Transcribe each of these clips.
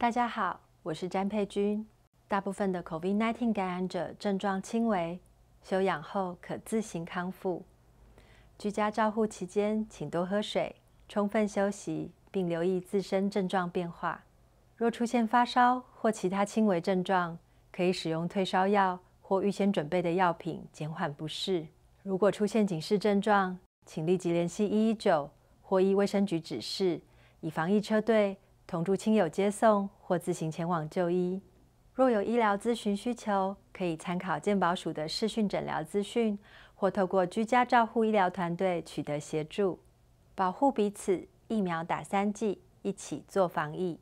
大家好，我是詹佩君。大部分的 COVID-19 感染者症状轻微，休养后可自行康复。居家照护期间，请多喝水，充分休息，并留意自身症状变化。若出现发烧或其他轻微症状，可以使用退烧药或预先准备的药品减缓不适。如果出现警示症状，请立即联系119或依卫生局指示，以防疫车队同住亲友接送或自行前往就医。若有医疗咨询需求，可以参考健保署的视讯诊疗资讯，或透过居家照护医疗团队取得协助。保护彼此，疫苗打3剂，一起做防疫。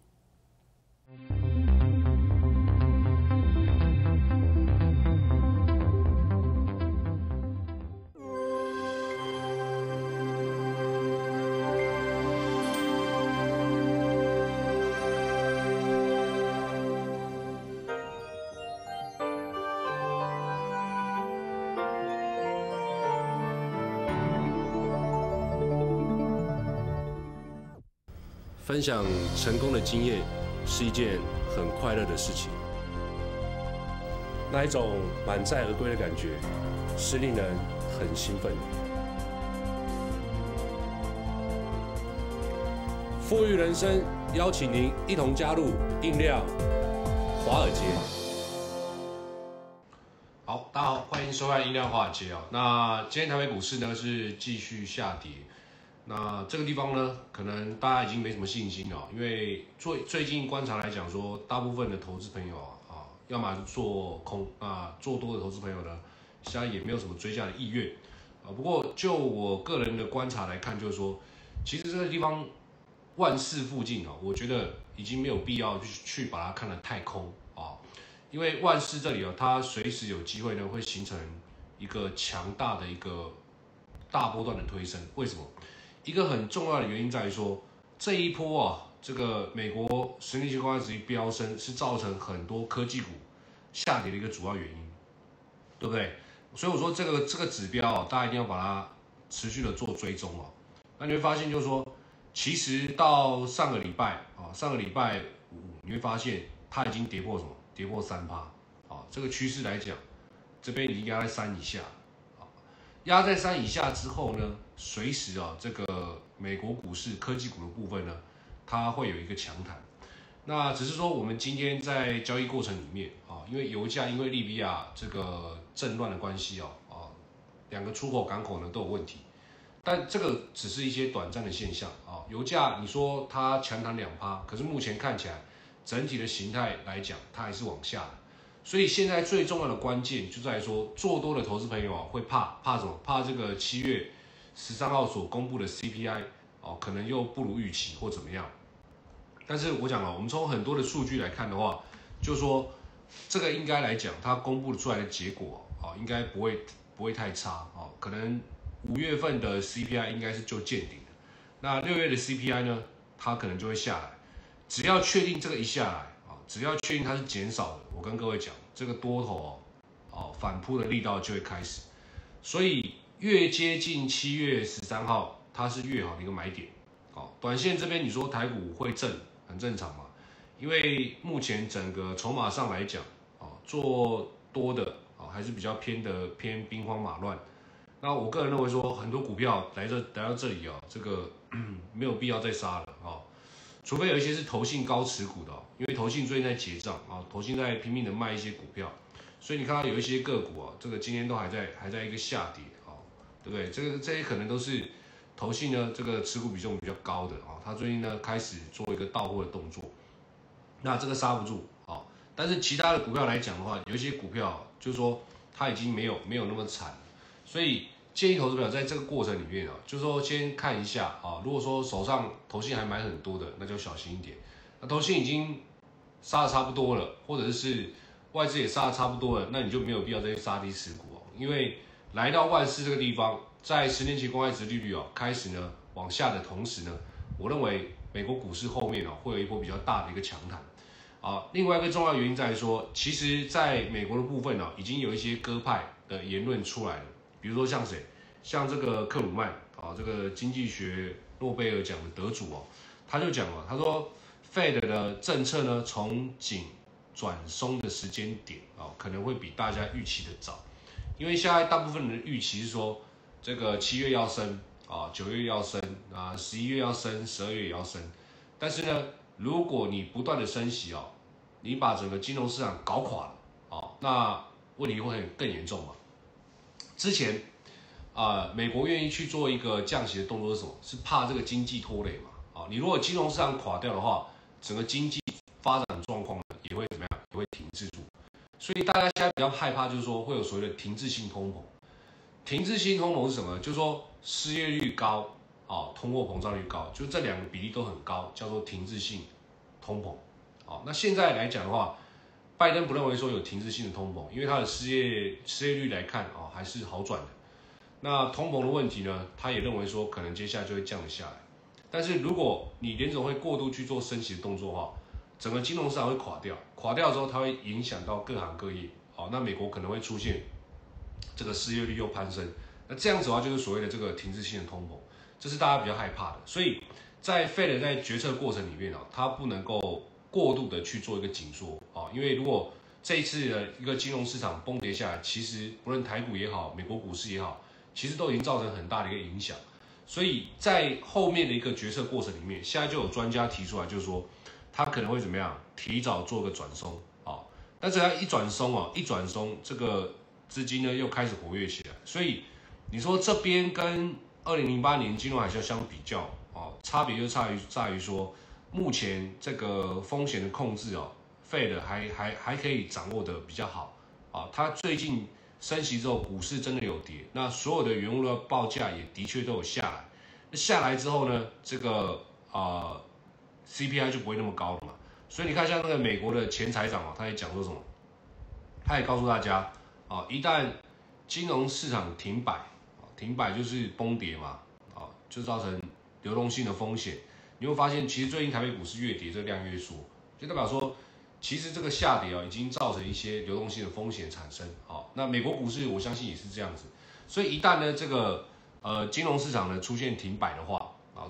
分享成功的经验是一件很快乐的事情，那一种满载而归的感觉是令人很兴奋的。富裕人生邀请您一同加入印量华尔街。好，大家好，欢迎收看印量华尔街哦。那今天台北股市呢是继续下跌。那这个地方呢，可能大家已经没什么信心了，因为最近观察来讲说，大部分的投资朋友要么是做空做多的投资朋友呢，现在也没有什么追加的意愿不过就我个人的观察来看，就是说，其实这个地方万四附近我觉得已经没有必要去把它看得太空因为万四这里它随时有机会呢会形成一个强大的一个大波段的推升，为什么？一个很重要的原因在于说，这一波这个美国10年期公债殖利率飙升是造成很多科技股下跌的一个主要原因，对不对？所以我说这个指标大家一定要把它持续的做追踪那你会发现就是说，其实到上个礼拜五，你会发现它已经跌破什么？跌破3%这个趋势来讲，这边已经压在3以下。压在3以下之后呢，随时这个美国股市科技股的部分呢，它会有一个强弹。那只是说我们今天在交易过程里面因为油价因为利比亚这个政乱的关系两个出口港口呢都有问题，但这个只是一些短暂的现象油价你说它强弹2%，可是目前看起来整体的形态来讲，它还是往下的。所以现在最重要的关键就在于说，做多的投资朋友会怕什么？怕这个7月13号所公布的 CPI 可能又不如预期或怎么样。但是我讲了，我们从很多的数据来看的话，就是说这个应该来讲，它公布出来的结果应该不会太差可能5月份的 CPI 应该是就见顶的，那6月的 CPI 呢，它可能就会下来。只要确定这个一下来只要确定它是减少的，我跟各位讲，这个多头反扑的力道就会开始。所以越接近7月13号，它是越好的一个买点短线这边你说台股会震，很正常嘛，因为目前整个筹码上来讲做多的还是比较偏兵荒马乱。那我个人认为说，很多股票来到这里这个没有必要再杀了除非有一些是投信高持股的因为投信最近在结账投信在拼命的卖一些股票，所以你看到有一些个股这个今天都还在一个下跌对不对？这些可能都是投信呢这个持股比重比较高的他最近呢开始做一个到货的动作，那这个刹不住但是其他的股票来讲的话，有一些股票就是说它已经没有那么惨，所以建议投资朋友在这个过程里面就是说先看一下如果说手上投信还买很多的，那就小心一点。那投信已经杀的差不多了，或者是外资也杀的差不多了，那你就没有必要再去杀低持股因为来到万四这个地方，在10年期公债殖利率开始呢往下的同时呢，我认为美国股市后面会有一波比较大的一个强弹另外一个重要原因在于说，其实在美国的部分已经有一些鸽派的言论出来了。比如说像谁，像这个克鲁曼这个经济学诺贝尔奖的得主他就讲了，他说 Fed 的政策呢从紧转松的时间点可能会比大家预期的早，因为现在大部分人的预期是说这个7月要升9月要升11月要升，12月也要升，但是呢，如果你不断的升息你把整个金融市场搞垮了那问题会更严重嘛。之前美国愿意去做一个降息的动作是什么？是怕这个经济拖累嘛你如果金融市场垮掉的话，整个经济发展状况也会怎么样？也会停滞住。所以大家现在比较害怕，就是说会有所谓的停滞性通膨。停滞性通膨是什么？就是说失业率高通货膨胀率高，就这两个比例都很高，叫做停滞性通膨那现在来讲的话，拜登不认为说有停滞性的通膨，因为他的失业率来看还是好转的。那通膨的问题呢，他也认为说可能接下来就会降下来。但是如果你联总会过度去做升息的动作的话，整个金融市场会垮掉，垮掉之后它会影响到各行各业那美国可能会出现这个失业率又攀升，那这样子的话就是所谓的这个停滞性的通膨，这是大家比较害怕的。所以在 Fed 在决策过程里面它不能够过度的去做一个紧缩因为如果这一次的一个金融市场崩跌下来，其实不论台股也好，美国股市也好，其实都已经造成很大的一个影响。所以在后面的一个决策过程里面，现在就有专家提出来，就是说他可能会怎么样，提早做个转松但是它一转松这个资金呢又开始活跃起来。所以你说这边跟2008年金融海啸相比较差别就在于说，目前这个风险的控制Fed 还可以掌握的比较好它最近升息之后，股市真的有跌，那所有的原物料报价也的确都有下来。那下来之后呢，这个CPI 就不会那么高了嘛。所以你看，像那个美国的前财长他也讲说什么？他也告诉大家一旦金融市场停摆就是崩跌嘛就造成流动性的风险。你会发现，其实最近台北股市越跌，这量越缩，就代表说，其实这个下跌已经造成一些流动性的风险产生那美国股市我相信也是这样子。所以一旦呢这个金融市场呢出现停摆的话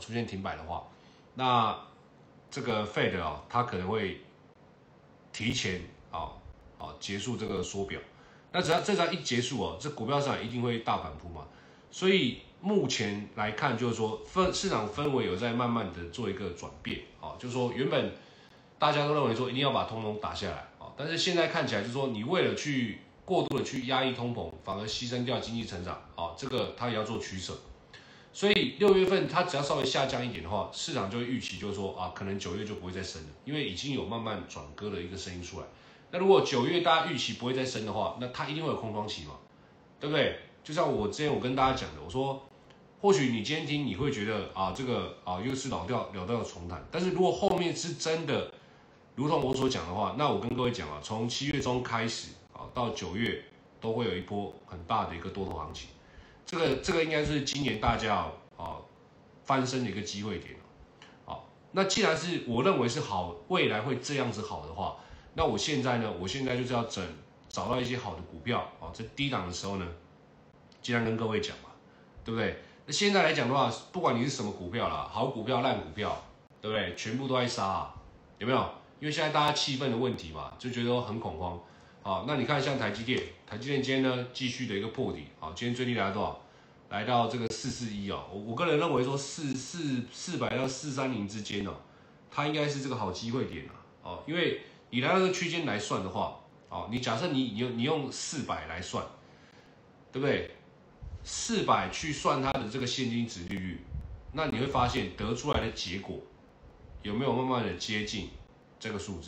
那这个 Fed 它可能会提前结束这个缩表。那只要一结束这股票市场一定会大反扑嘛。所以目前来看，就是说市场氛围有在慢慢的做一个转变就是说原本大家都认为说一定要把通膨打下来但是现在看起来就是说你为了去过度的去压抑通膨，反而牺牲掉经济成长这个它也要做取舍。所以6月份它只要稍微下降一点的话，市场就会预期就是说可能9月就不会再升了，因为已经有慢慢转鸽的一个声音出来。那如果9月大家预期不会再升的话，那它一定会有空窗期嘛，对不对？就像我之前跟大家讲的，我说或许你今天听你会觉得这个又是老调重弹，但是如果后面是真的如同我所讲的话，那我跟各位讲从7月中开始到9月都会有一波很大的一个多头行情。这个应该是今年大家翻身的一个机会点那既然是我认为是好，未来会这样子好的话，那我现在就是要找到一些好的股票在低档的时候呢，尽量跟各位讲嘛，对不对？那现在来讲的话，不管你是什么股票啦，好股票、烂股票，对不对？全部都在杀有没有？因为现在大家气氛的问题嘛，就觉得很恐慌那你看像台积电今天呢继续的一个破底今天最低来到多少？来到这个441我个人认为说400到430之间它应该是这个好机会点因为你来到这个区间来算的话你假设你用400来算，对不对？400去算它的这个现金殖利率，那你会发现得出来的结果有没有慢慢的接近这个数字？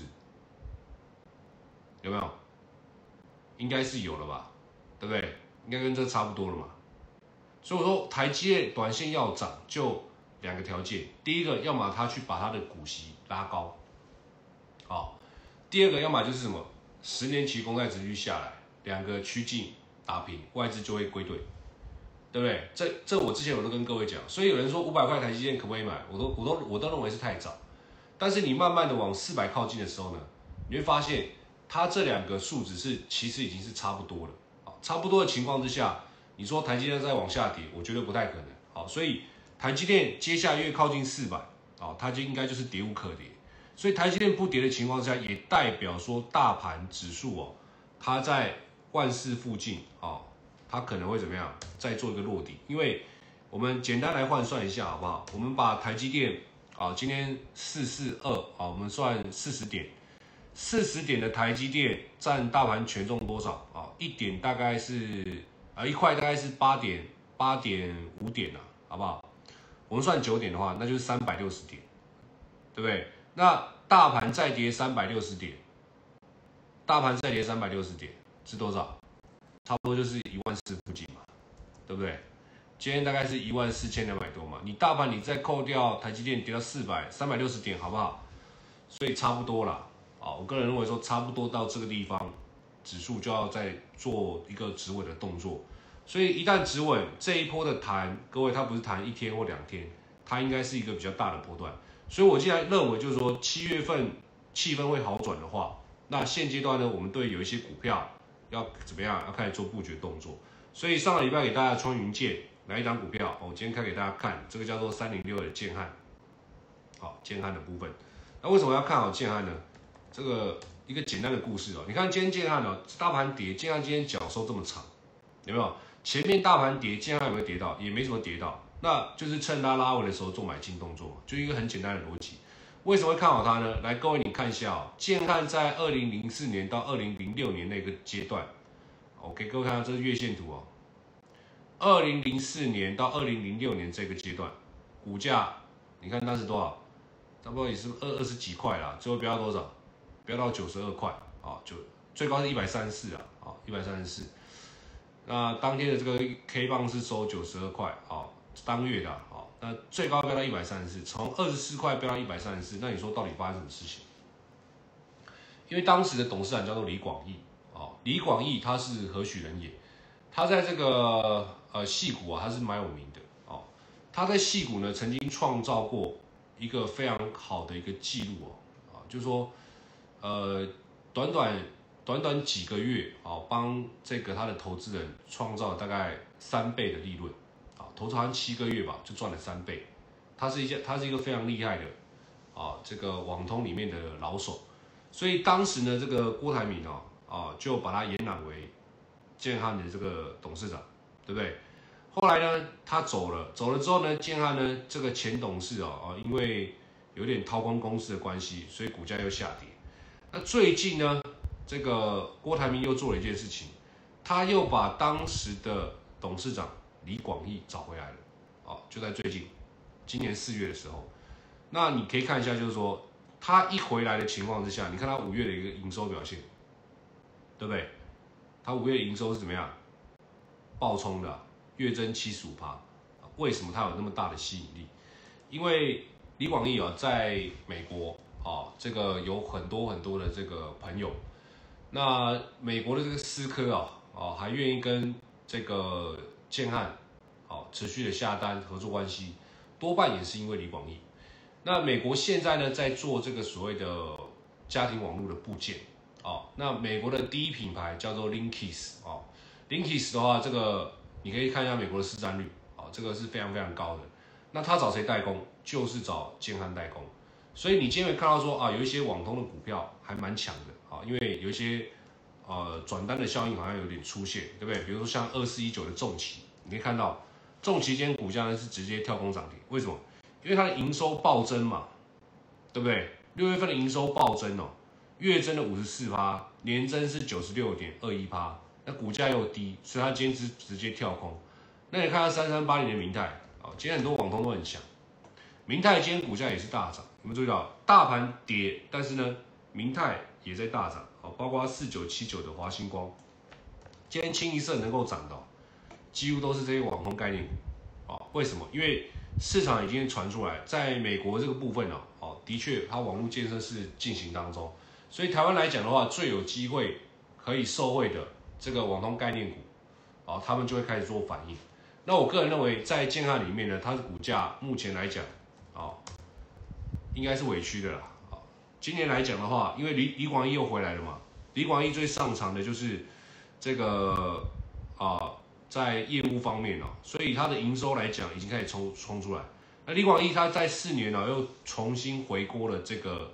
有没有？应该是有了吧，对不对？应该跟这差不多了嘛。所以我说台积电短线要涨，就2个条件：第一个，要么它去把它的股息拉高，第二个，要么就是什么10年期公债殖利率下来，2个趋近打平，外资就会归队，对不对？这我之前都跟各位讲，所以有人说500块台积电可不可以买？我都认为是太早。但是你慢慢的往400靠近的时候呢，你会发现它这2个数值其实已经是差不多了差不多的情况之下，你说台积电再往下跌，我觉得不太可能所以台积电接下来越靠近400它就应该就是跌无可跌。 所以台积电不跌的情况下，也代表说大盘指数哦，它在万四附近哦，它可能会怎么样，再做一个落底。因为我们简单来换算一下好不好？我们把台积电啊，今天442啊，我们算40点，40点的台积电占大盘权重多少啊？一点大概是一块大概是8.5点啊，好不好？我们算9点的话，那就是360点，对不对？那大盘再跌360点，大盘再跌360点是多少？差不多就是14000附近嘛，对不对？今天大概是14200多嘛，你大盘你再扣掉台积电跌到360点，好不好？所以差不多啦。我个人认为说差不多到这个地方，指数就要再做一个止稳的动作。所以一旦止稳，这一波的弹，各位它不是弹1天或2天，它应该是一个比较大的波段。所以我既然认为就是说7月份气氛会好转的话，那现阶段呢，我们对有一些股票要怎么样，要开始做布局动作。所以上个礼拜给大家穿云箭哪一档股票，我今天开给大家看，这个叫做306的建汉，好，建汉的部分。那为什么要看好建汉呢？这个一个简单的故事哦，你看今天建汉哦，大盘跌，建汉今天脚收这么长，有没有？前面大盘跌，建汉有没有跌到？也没什么跌到，那就是趁它拉回的时候做买进动作，就一个很简单的逻辑。为什么会看好它呢？来，各位你看一下哦，建汉在2004年到2006年那个阶段，我给各位看到这是月线图哦。2004年到2006年这个阶段，股价你看当时多少？差不多也是20几块啦，最后飙到多少？飙到92块啊，就最高是134啊，134。那当天的这个 K 棒是收92块啊，当月的啊，那最高飙到134，从24块飙到134，那你说到底发生什么事情？因为当时的董事长叫做李广义啊，李广义他是何许人也？他在这个矽谷啊，他是蛮有名的哦。他在矽谷呢，曾经创造过一个非常好的一个记录哦，就是说短短几个月啊，帮这个他的投资人创造了大概3倍的利润啊，投资好像7个月吧，就赚了3倍。他是一个非常厉害的啊，这个网通里面的老手，所以当时呢，这个郭台铭就把他延揽为建汉的这个董事长，对不对？后来呢，他走了之后呢，建汉呢这个前董事因为有点掏空公司的关系，所以股价又下跌。那最近呢，这个郭台铭又做了一件事情，他又把当时的董事长李广义找回来了，就在最近，今年4月的时候。那你可以看一下，就是说他一回来的情况之下，你看他5月的一个营收表现，对不对？他5月的营收是怎么样？爆冲的，月增75%。为什么他有那么大的吸引力？因为李广义在美国这个有很多的这个朋友。那美国的这个思科还愿意跟这个建汉持续的下单合作关系，多半也是因为李广义。那美国现在呢在做这个所谓的家庭网络的部件那美国的第一品牌叫做 Linksys 的话，这个你可以看一下美国的市占率这个是非常非常高的。那他找谁代工？就是找建汉代工。所以你今天会看到说有一些网通的股票还蛮强的因为有一些转单的效应好像有点出现，对不对？比如说像2419的重骑，你可以看到重骑今天股价呢是直接跳空涨停，为什么？因为它的营收暴增嘛，对不对？6月份的营收暴增月增的54%，年增是96.21%，那股价又低，所以它今天直接跳空。那你看到3380的明泰今天很多网通都很强，明泰今天股价也是大涨，有没有注意到？大盘跌，但是呢，明泰也在大涨包括4979的华星光，今天清一色能够涨的几乎都是这些网通概念股为什么？因为市场已经传出来，在美国这个部分的确它网络建设是进行当中，所以台湾来讲的话，最有机会可以受惠的这个网通概念股他们就会开始做反应。那我个人认为，在建汉里面呢，它的股价目前来讲应该是委屈的啦。今年来讲的话，因为李广义又回来了嘛，李广义最擅长的就是这个在业务方面所以它的营收来讲已经开始冲出来。那李广义他在4年又重新回锅了这个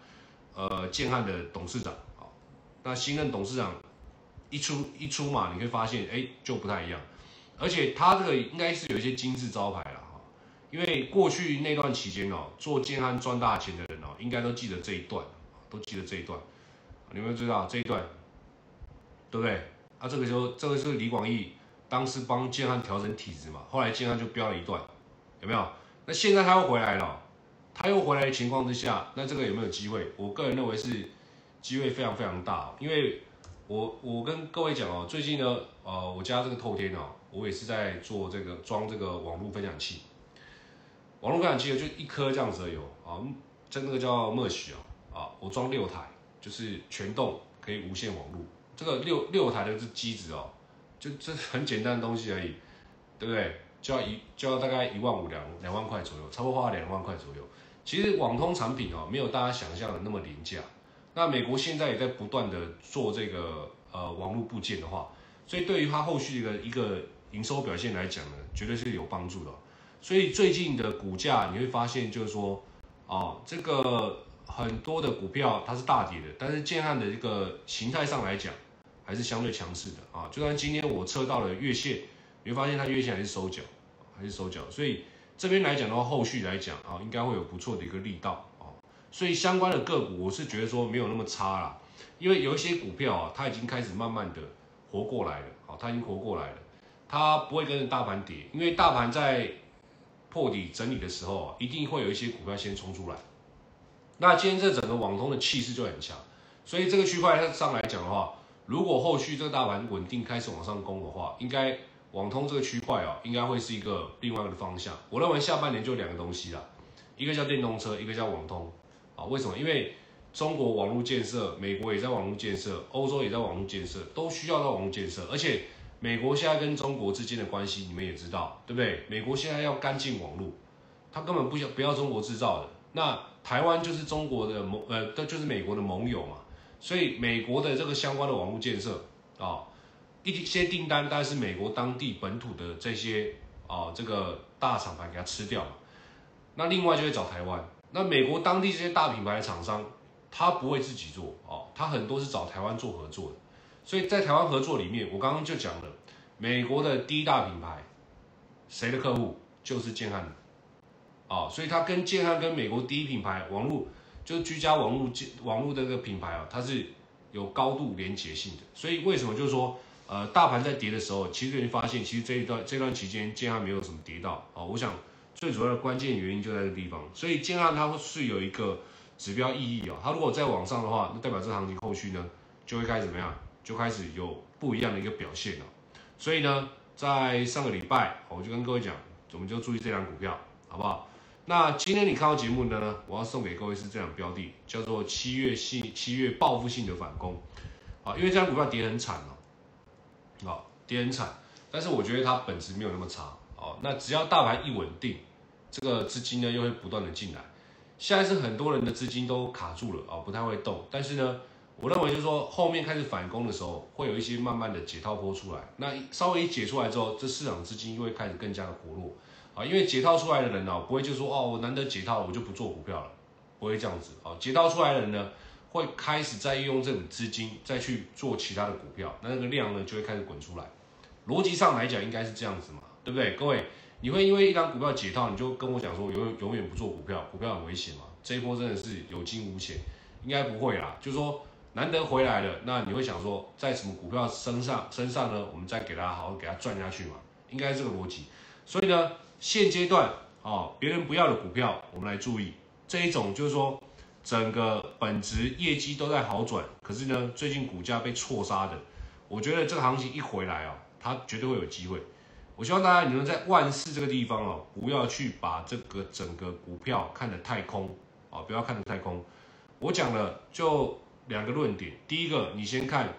建汉的董事长啊，那新任董事长一出嘛，你会发现就不太一样，而且他这个应该是有一些金字招牌了哈，因为过去那段期间做建汉赚大钱的人应该都记得这一段，你们知道这一段，对不对？啊，这个是李广义当时帮建汉调整体质嘛，后来建汉就飙了一段，有没有？那现在他又回来了，的情况之下，那这个有没有机会？我个人认为是机会非常非常大，因为我跟各位讲最近呢，我家这个透天我也是在做装这个网络分享器，就一颗这样子而已这个叫 Mesh 我装6台，就是全栋可以无线网络，这个六台的是机子就这很简单的东西而已，对不对？就要大概15000、2万块左右，差不多花2万块左右。其实网通产品没有大家想象的那么廉价。那美国现在也在不断的做这个网络部件的话，所以对于它后续的一个营收表现来讲呢，绝对是有帮助的。所以最近的股价你会发现，就是说这个很多的股票它是大跌的，但是建汉的一个形态上来讲，还是相对强势的就算今天我测到了月线。你会发现它月线还是收脚，所以这边来讲的话，后续来讲应该会有不错的一个力道所以相关的个股，我是觉得说没有那么差啦，因为有一些股票它已经开始慢慢的活过来了它不会跟着大盘跌，因为大盘在破底整理的时候一定会有一些股票先冲出来。那今天这整个网通的气势就很强，所以这个区块上来讲的话，如果后续这个大盘稳定开始往上攻的话，应该网通这个区块应该会是一个另外一个方向。我认为下半年就2个东西啦，一个叫电动车，一个叫网通。为什么？因为中国网络建设，美国也在网络建设，欧洲也在网络建设，都需要到网络建设。而且美国现在跟中国之间的关系，你们也知道，对不对？美国现在要干净网络，他根本不要中国制造的。那台湾就是中国的就是美国的盟友嘛，所以美国的这个相关的网络建设一些订单，但是美国当地本土的这些这个大厂牌给它吃掉嘛。那另外就会找台湾，那美国当地这些大品牌的厂商，他不会自己做他很多是找台湾做合作的。所以在台湾合作里面，我刚刚就讲了，美国的第一大品牌，谁的客户就是建汉的所以他跟建汉跟美国第一品牌网络就是居家网络的这个品牌它是有高度连结性的。所以为什么就是说大盘在跌的时候，其实你发现，其实这段期间建汉没有什么跌到我想最主要的关键原因就在这个地方。所以建汉它是有一个指标意义它如果再往上的话，那代表这行情后续呢就会开始怎么样？就开始有不一样的一个表现了。所以呢，在上个礼拜我就跟各位讲，我们就注意这档股票，好不好？那今天你看到节目呢，我要送给各位是这档标的，叫做七月报复性的反攻因为这档股票跌很惨跌很惨，但是我觉得它本质没有那么差那只要大盘一稳定，这个资金呢又会不断的进来。现在是很多人的资金都卡住了不太会动，但是呢，我认为就是说后面开始反攻的时候，会有一些慢慢的解套波出来。那稍微一解出来之后，这市场资金又会开始更加的活络因为解套出来的人不会就说我难得解套我就不做股票了，不会这样子解套出来的人呢，会开始再用这种资金再去做其他的股票，那个量呢就会开始滚出来。逻辑上来讲应该是这样子嘛，对不对？各位，你会因为一档股票解套，你就跟我讲说永远不做股票，股票很危险嘛？这一波真的是有惊无险，应该不会啦。就是说难得回来了，那你会想说，在什么股票身上呢，我们再给它好好给它赚下去嘛？应该这个逻辑。所以呢，现阶段别人不要的股票，我们来注意这一种，就是说整个本质业绩都在好转，可是呢，最近股价被错杀的，我觉得这个行情一回来它绝对会有机会。我希望大家你们在万四这个地方不要去把这个整个股票看得太空不要看得太空。我讲了就2个论点，第一个，你先看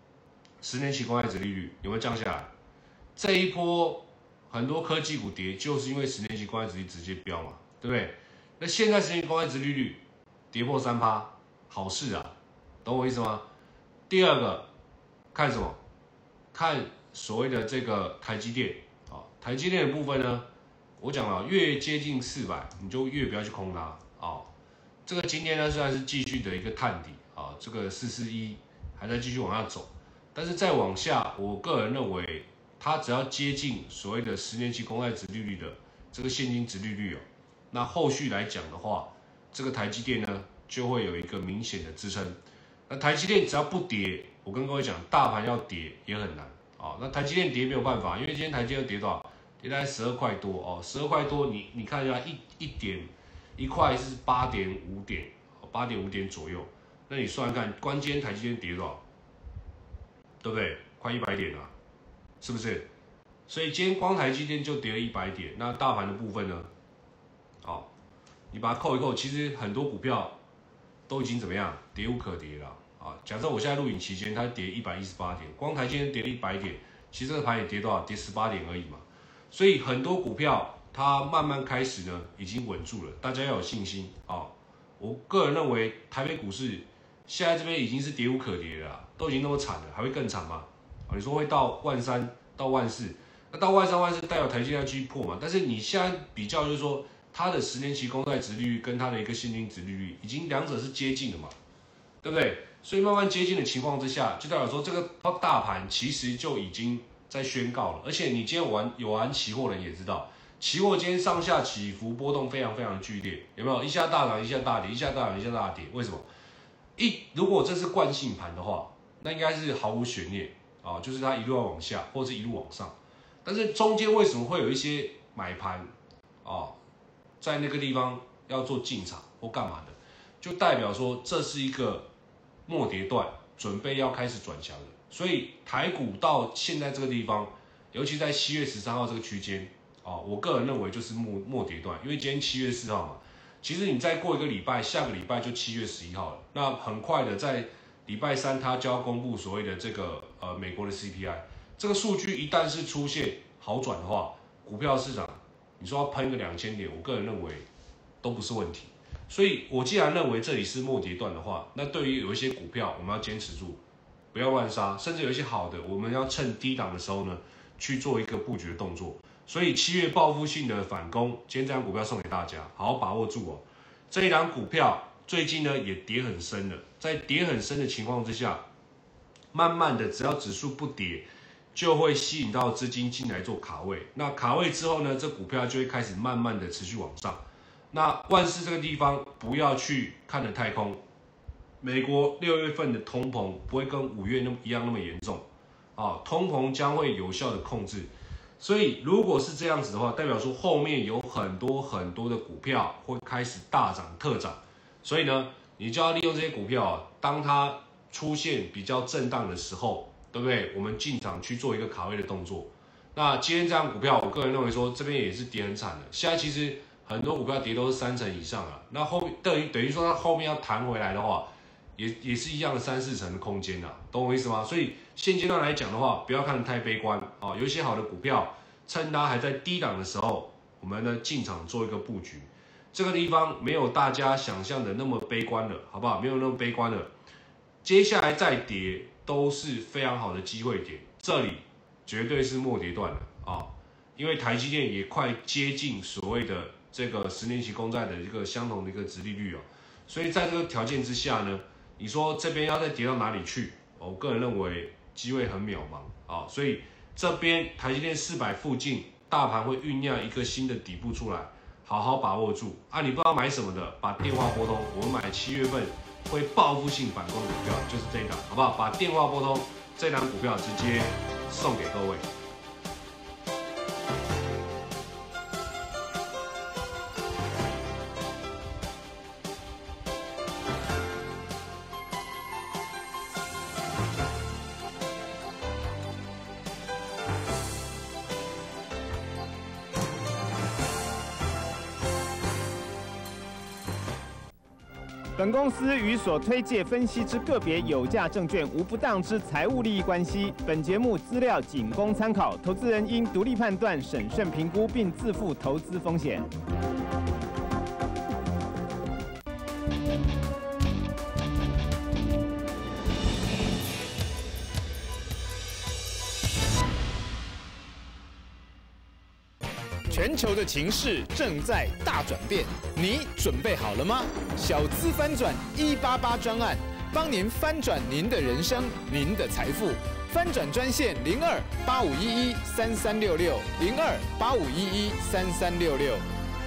10年期公债殖利率有没有降下来。这一波很多科技股跌，就是因为10年期公债殖利率直接飙嘛，对不对？那现在10年期公债殖利率跌破3%，好事啊，懂我意思吗？第二个，看什么？看所谓的这个台积电台积电的部分呢，我讲了，越接近400，你就越不要去空它这个今天呢虽然是继续的一个探底啊，这个441还在继续往下走，但是再往下，我个人认为它只要接近所谓的10年期公债殖利率的这个现金殖利率哦，那后续来讲的话，这个台积电呢就会有一个明显的支撑。那台积电只要不跌，我跟各位讲，大盘要跌也很难啊。那台积电跌没有办法，因为今天台积电跌多少？跌大概12块多哦，12块多，你看一下一块是8.5点，8.5点左右。那你算看，关键台积电跌多少？对不对？快100点了，是不是？所以今天光台积电就跌了100点，那大盘的部分呢？好，你把它扣一扣，其实很多股票都已经怎么样，跌无可跌了啊。假设我现在录影期间它跌118点，光台积电跌了100点，其实这个盘也跌多少？跌18点而已嘛。所以很多股票它慢慢开始呢，已经稳住了，大家要有信心啊。我个人认为台北股市现在这边已经是跌无可跌了啦，都已经那么惨了，还会更惨吗？你说会到13000到14000，那到13000、14000代表台积电要继续破嘛？但是你现在比较就是说，它的10年期公债殖利率跟它的一个现金殖利率，已经两者是接近的嘛，对不对？所以慢慢接近的情况之下，就代表说这个大盘其实就已经在宣告了。而且你今天有玩期货的人也知道，期货今天上下起伏波动非常非常剧烈，有没有？一下大涨，一下大跌，一下大涨，一下大跌。为什么？如果这是惯性盘的话，那应该是毫无悬念啊，就是它一路要往下，或者是一路往上。但是中间为什么会有一些买盘啊，在那个地方要做进场或干嘛的，就代表说这是一个末跌段，准备要开始转强了。所以台股到现在这个地方，尤其在7月13号这个区间啊，我个人认为就是末跌段，因为今天7月4号嘛。其实你再过一个礼拜，下个礼拜就7月11号了。那很快的，在礼拜3它就要公布所谓的这个美国的 CPI， 这个数据一旦是出现好转的话，股票市场你说要喷个2000点，我个人认为都不是问题。所以我既然认为这里是末跌段的话，那对于有一些股票我们要坚持住，不要乱杀，甚至有一些好的，我们要趁低档的时候呢去做一个布局的动作。所以7月报复性的反攻，今天这张股票送给大家，好好把握住哦。这一档股票最近呢也跌很深了，在跌很深的情况之下，慢慢的只要指数不跌，就会吸引到资金进来做卡位。那卡位之后呢，这股票就会开始慢慢的持续往上。那万事这个地方不要去看得太空，美国6月份的通膨不会跟5月一样那么严重啊，通膨将会有效的控制。所以如果是这样子的话，代表说后面有很多很多的股票会开始大涨特涨，所以呢，你就要利用这些股票啊，当它出现比较震荡的时候，对不对？我们进场去做一个卡位的动作。那今天这样股票，我个人认为说这边也是跌很惨的。现在其实很多股票跌都是30%以上啊，那后面等于说它后面要弹回来的话，也是一样的3、4成的空间啊，懂我意思吗？所以现阶段来讲的话，不要看得太悲观啊，有一些好的股票，趁它还在低档的时候，我们呢进场做一个布局。这个地方没有大家想象的那么悲观了，好不好？没有那么悲观了，接下来再跌都是非常好的机会点，这里绝对是末跌段了啊，因为台积电也快接近所谓的这个10年期公债的一个相同的一个殖利率哦，所以在这个条件之下呢，你说这边要再跌到哪里去？我个人认为机会很渺茫啊，所以这边台积电400附近，大盘会酝酿一个新的底部出来，好好把握住啊！你不知道买什么的，把电话拨通，我们买7月份会报复性反攻的股票，就是这一档，好不好？把电话拨通，这档股票直接送给各位。 本公司与所推介分析之个别有价证券无不当之财务利益关系。本节目资料仅供参考，投资人应独立判断、审慎评估，并自负投资风险。 全全球的情势正在大转变，你准备好了吗？小资翻转188专案，帮您翻转您的人生、您的财富。翻转专线02-8511-3366，02-8511-3366。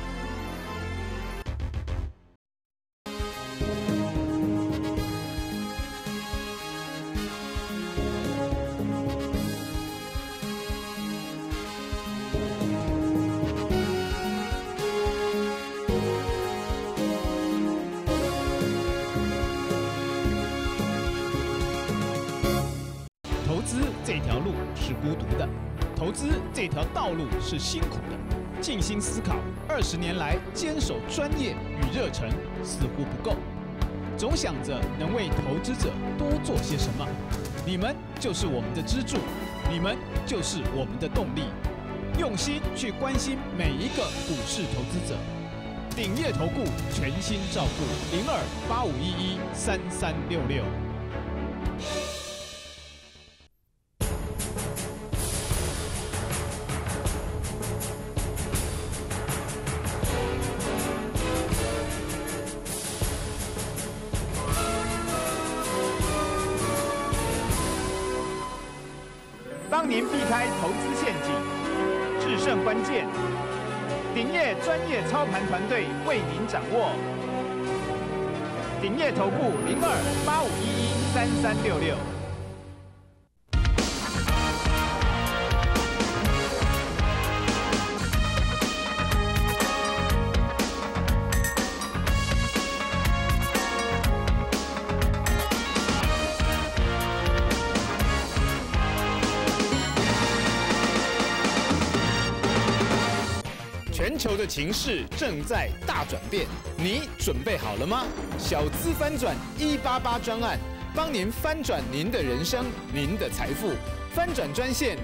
投资这条路是孤独的，投资这条道路是辛苦的。静心思考，20年来坚守专业与热忱似乎不够，总想着能为投资者多做些什么。你们就是我们的支柱，你们就是我们的动力。用心去关心每一个股市投资者。鼎业投顾全心照顾，02-8511-3366。 帮您避开投资陷阱，制胜关键。鼎业专业操盘团队为您掌握。鼎业投顾02-8511-3366。全球的情势正在大转变，你准备好了吗？小资翻转188专案，帮您翻转您的人生、您的财富。翻转专线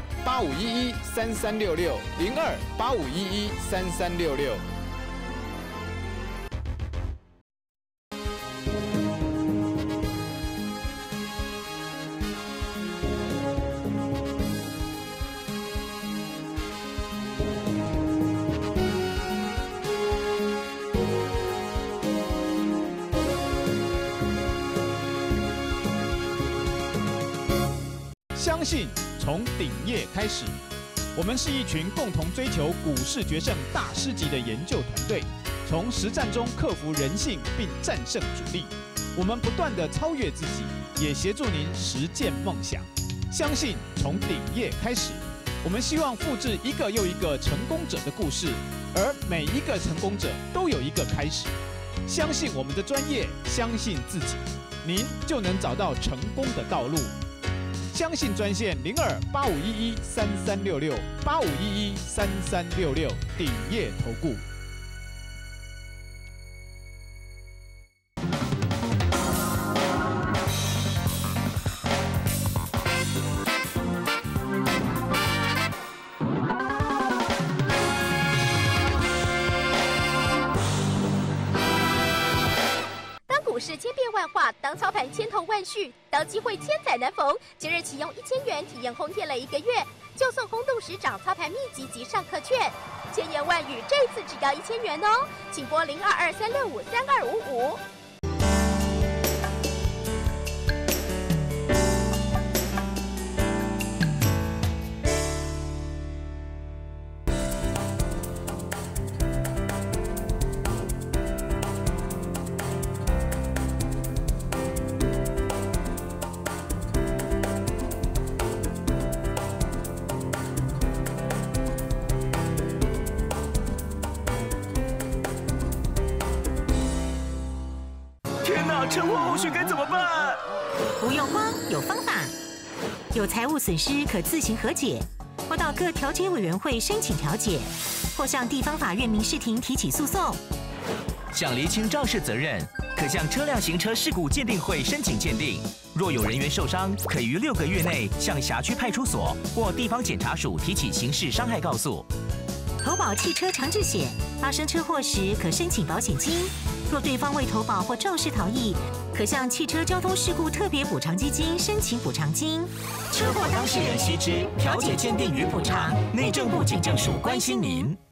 02-8511-3366，02-8511-3366。 相信从鼎业开始，我们是一群共同追求股市决胜大师级的研究团队，从实战中克服人性并战胜主力。我们不断地超越自己，也协助您实践梦想。相信从鼎业开始，我们希望复制一个又一个成功者的故事，而每一个成功者都有一个开始。相信我们的专业，相信自己，您就能找到成功的道路。相信专线02-8511-3366，8511-3366，鼎业投顾。 股市千变万化，当操盘千头万绪，当机会千载难逢。即日起用1000元体验轰业了1个月，就送轰动市长操盘秘籍及上课券，千言万语，这次只要1000元哦，请拨0223653255。 车祸后续该怎么办？ 不用慌，有方法。有财务损失可自行和解，或到各调解委员会申请调解，或向地方法院民事庭提起诉讼。 想厘清肇事责任，可向车辆行车事故鉴定会申请鉴定。若有人员受伤，可于6个月内向辖区派出所或地方检察署提起刑事伤害告诉。 投保汽车强制险，发生车祸时可申请保险金。若对方未投保或肇事逃逸，可向汽车交通事故特别补偿基金申请补偿金。 车祸当事人须知，调解鉴定与补偿，内政部警政署关心您。